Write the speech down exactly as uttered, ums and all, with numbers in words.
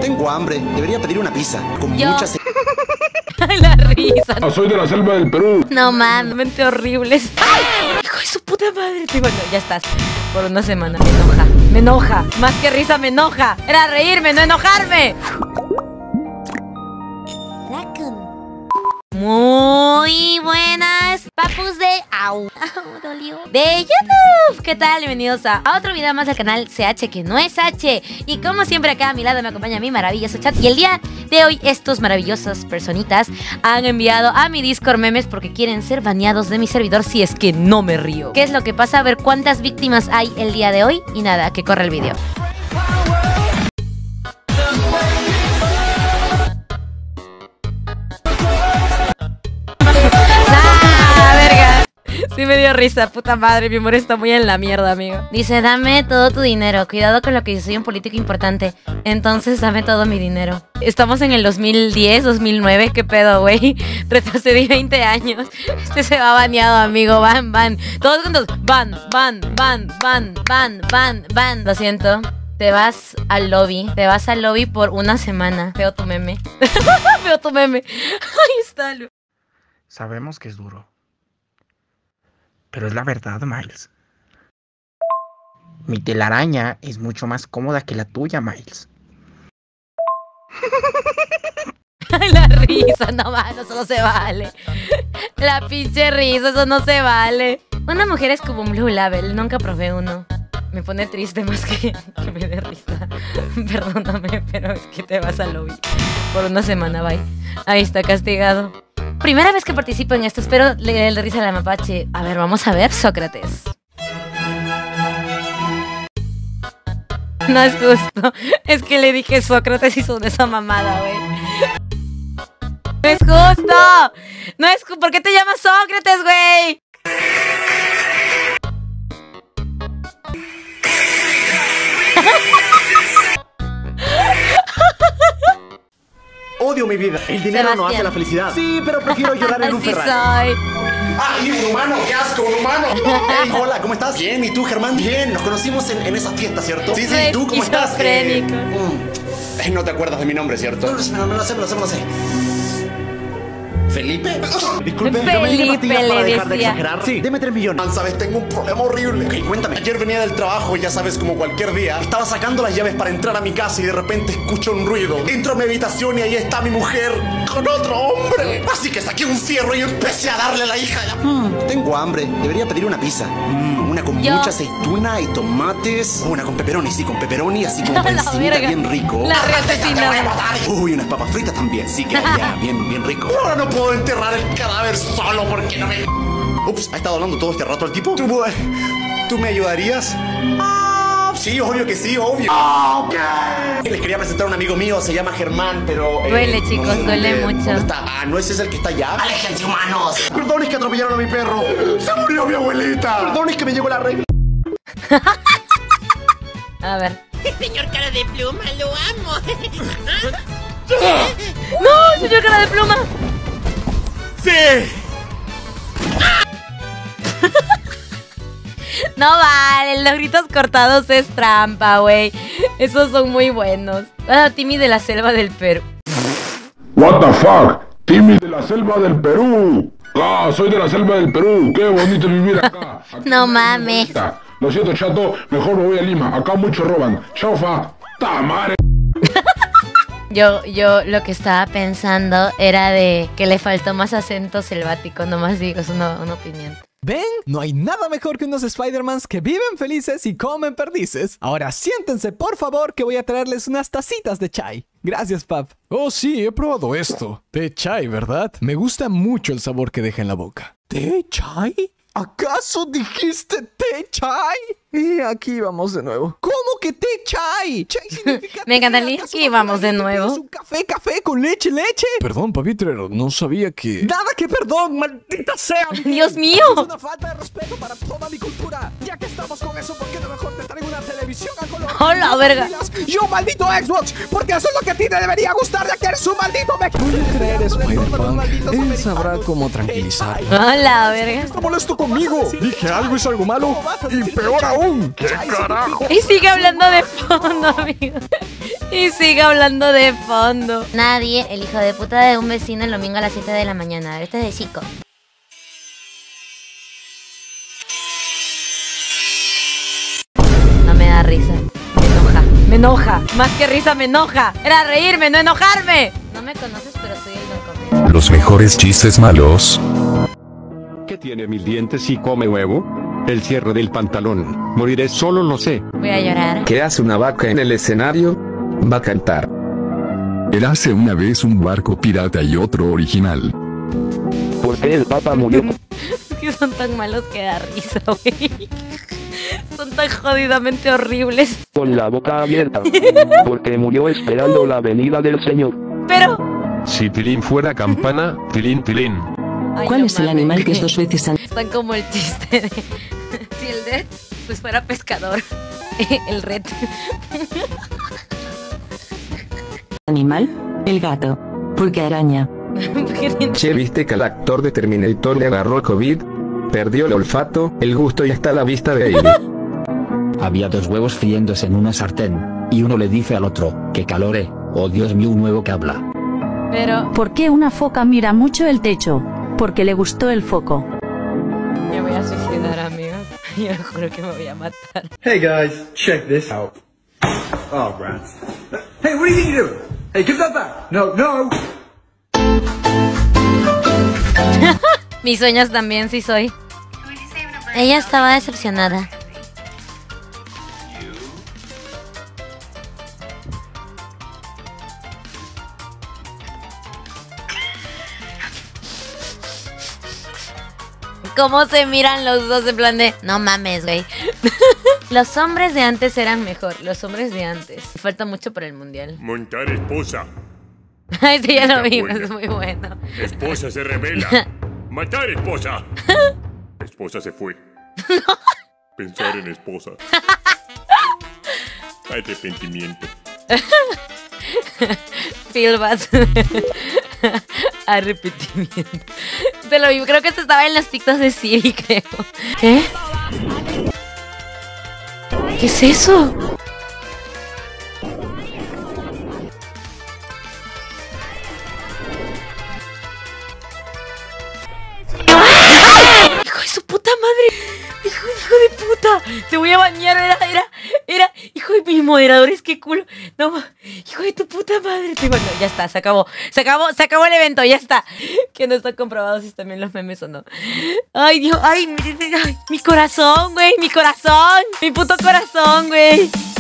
Tengo hambre, debería pedir una pizza con Yo. muchas... La risa. Ah, soy de la selva del Perú. No mames, mente horribles. ¡Ay! Hijo de su puta madre. Sí, bueno, ya estás. Por una semana. Me enoja. Me enoja. Más que risa, me enoja. Era reírme, no enojarme. Muy buenas, papus de Au, Au, dolió. De YouTube. ¿Qué tal? Bienvenidos a, a otro video más del canal C H, que no es H. Y como siempre, acá a mi lado me acompaña mi maravilloso chat. Y el día de hoy, estos maravillosas personitas han enviado a mi Discord memes porque quieren ser baneados de mi servidor si es que no me río. ¿Qué es lo que pasa? A ver cuántas víctimas hay el día de hoy. Y nada, que corre el video. Sí me dio risa, puta madre, mi humor está muy en la mierda, amigo. Dice, dame todo tu dinero, cuidado con lo que yo soy un político importante. Entonces dame todo mi dinero. Estamos en el dos mil diez, dos mil nueve, qué pedo, güey. Retrocedí veinte años. Este se va baneado, amigo, van, van. Todos juntos, van, van, van, van, van, van, van. Lo siento. Te vas al lobby, te vas al lobby por una semana. Veo tu meme. Veo tu meme. Ahí está. Sabemos que es duro. Pero es la verdad, Miles. Mi telaraña es mucho más cómoda que la tuya, Miles. La risa, no va, no, eso no se vale. La pinche risa, eso no se vale. Una mujer es como un Blue Label, nunca probé uno. Me pone triste más que, que me dé risa. Perdóname, pero es que te vas al lobby por una semana, bye. Ahí está, castigado. Primera vez que participo en esto, espero le dé risa a la mapache. A ver, vamos a ver, Sócrates. No es justo. Es que le dije Sócrates y son esa mamada, güey. No es justo. No es justo. ¿Por qué te llamas Sócrates, güey? Odio mi vida. El dinero Sebastián. no hace la felicidad. Sí, pero prefiero llorar en un Así Ferrari. soy. ¡Ah, y un humano! ¡Qué asco, un humano! Hey, hola, ¿cómo estás? Bien, ¿y tú, Germán? Bien, nos conocimos en, en esa fiesta, ¿cierto? Sí, sí, Soy ¿tú cómo estás? esquizofrénico. mm, eh, no te acuerdas de mi nombre, ¿cierto? No, no, no, me lo sé, me lo sé, me lo sé. ¿Felipe? Disculpe, Felipe, ¿no me diga pastillas para le dejar de decía. exagerar? Sí, deme tres millones. Sabes, tengo un problema horrible. Ok, cuéntame. Ayer venía del trabajo, ya sabes, como cualquier día. Estaba sacando las llaves para entrar a mi casa y de repente escucho un ruido. Entro a mi habitación y ahí está mi mujer con otro hombre. Así que saqué un fierro y empecé a darle a la hija. La... Mm, tengo hambre. Debería pedir una pizza. Mm, una con Yo. mucha aceituna y tomates. Una con pepperoni, sí, con pepperoni, así como por La encimita, verga. bien rico. La reasesinó. Uy, unas papas fritas también, sí, que ya, bien, bien rico. Ahora no puedo enterrar el cadáver solo porque no me... Ups, ¿ha estado hablando todo este rato el tipo? ¿Tú, ¿tú me ayudarías? Ah, sí, obvio que sí, obvio. Okay. Les quería presentar a un amigo mío, se llama Germán, pero... Eh, Duele, chicos, no sé duele dónde- mucho. ¿Dónde está? Ah, ¿no es ese el que está allá? ¡Aléjense, humanos! Perdón, es que atropellaron a mi perro. ¡Se murió mi abuelita! Perdón, es que me llegó la regla. A ver. Señor cara de pluma, lo amo. ¡No, señor cara de pluma! ¡Sí! No vale, los gritos cortados es trampa, güey. Esos son muy buenos. Ah, Timmy de la selva del Perú. What the fuck? Timmy de la selva del Perú. Ah, soy de la selva del Perú. Qué bonito vivir acá. Aquí No me mames. gusta. Lo siento, chato. Mejor me voy a Lima. Acá muchos roban. Chaufa. Tamare. Yo, yo lo que estaba pensando era de que le faltó más acento selvático. Nomás digo, es una, una opinión. ¿Ven? No hay nada mejor que unos Spider-Mans que viven felices y comen perdices. Ahora siéntense, por favor, que voy a traerles unas tacitas de chai. Gracias, pap. Oh, sí, he probado esto. Té chai, ¿verdad? Me gusta mucho el sabor que deja en la boca. ¿Té chai? ¿Acaso dijiste té chai? Y aquí vamos de nuevo. ¿Cómo que té chai? Chai significa Me encanta té. el ¿Acaso aquí no vamos de te nuevo. pides un café, café con leche, leche? Perdón, papitero, no sabía que... Nada que perdón, maldita sea. Dios mío. Es una falta de respeto para toda mi cultura. Ya que estamos con eso, ¿por qué no mejor te traigo una televisión a color? ¡Hola, verga! Yo, maldito Xbox, porque eso es lo que a ti te debería gustar, ya que eres un maldito me... Voy a traer a Spider-Punk. Él sabrá cómo tranquilizar. Hola, verga. Está molesto conmigo. Dije algo, hizo algo malo. Y peor aún, aún. ¿Qué carajo? Y sigue hablando de fondo, amigo. Y sigue hablando de fondo. Nadie, el hijo de puta de un vecino el domingo a las siete de la mañana. Este es de chico. No me da risa. Me enoja. Me enoja. Más que risa, me enoja. Era reírme, no enojarme. No me conoces, pero soy el don Comedo. Los mejores chistes malos. ¿Qué tiene mil dientes y come huevo? El cierre del pantalón. Moriré solo, lo sé. Voy a llorar. ¿Qué hace una vaca en el escenario? Va a cantar. Érase una vez un barco pirata y otro original. ¿Por qué el papa murió? Es que son tan malos que da risa, güey. Son tan jodidamente horribles. Con la boca abierta. Porque murió esperando la venida del Señor. Pero... Si Pilín fuera campana, Pilín, Pilín. Ay, ¿Cuál no es el mames. animal que es dos veces tan... Están como el chiste de... Si el Dead pues fuera pescador. El Red. animal? El gato. Porque araña. Che, ¿viste que al actor de Terminator le agarró COVID? Perdió el olfato, el gusto y hasta la vista de aire. Había dos huevos friéndose en una sartén, y uno le dice al otro, ¡qué calore! ¡Oh Dios mío, un huevo que habla! Pero... ¿Por qué una foca mira mucho el techo? Porque le gustó el foco. Me voy a suicidar, amigos. Yo juro que me voy a matar. Hey guys, check this out. Oh, rats. Hey, what do you think you're doing? Hey, give that back. No, no. Mis sueños también, sí soy. Ella estaba decepcionada. ¿Cómo se miran los dos en plan de... No mames, güey. Los hombres de antes eran mejor. Los hombres de antes. Falta mucho para el mundial. Montar esposa. Ay, sí, ya lo Está vimos. buena. Es muy bueno. Esposa se revela. Matar esposa. Esposa se fue. Pensar en esposa. Arrepentimiento. Feel bad. Arrepentimiento. Te lo vi, creo que esto estaba en los TikToks de Siri, creo. ¿Qué? ¿Qué es eso? ¡Hijo de su puta madre! ¡Hijo, hijo de puta! Te voy a bañar, era, era, era... Hijo de mis moderadores, qué culo. No, hijo de tu puta madre. Te... Bueno, ya está, se acabó. Se acabó, se acabó el evento, ya está. Que no está comprobado si están bien los memes o no. Ay, Dios, ay, mi, ay, mi corazón, güey, mi corazón. Mi puto corazón, güey.